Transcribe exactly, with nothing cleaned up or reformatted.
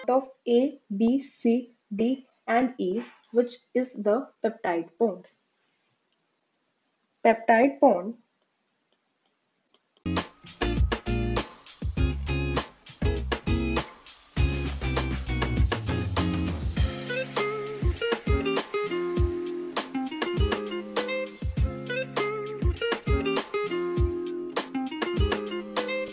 out of A, B, C, D, and E, which is the peptide bond. Peptide bond